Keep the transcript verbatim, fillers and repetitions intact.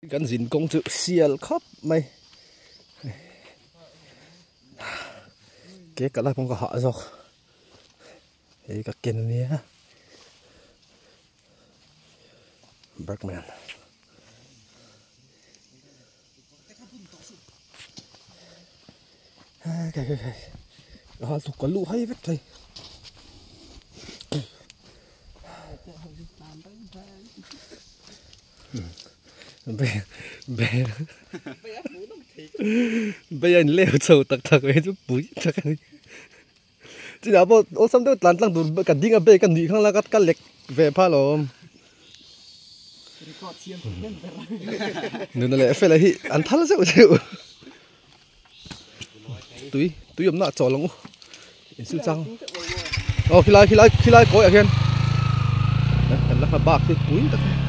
Gần dính công chữ xiel khóc mày. Cái cả là không có họ rồi. Đấy các kiến này á. Bergman. À, cái cái cái. Đó thuộc có lũ hay vết thầy. Bé bé bây giờ leo sầu tắc tắc ấy chút bụi chắc cái chỉ là bộ ô xong đó lăn lăn tụi cả đi ngay bên cả đi không là cắt cắt lệch về pha lồm nên là phải là hi ăn thắt là sao chịu túi túi ấm nọ tròn lắm siêu trăng ô khi lại khi lại khi lại có ở trên đấy là bạc thì túi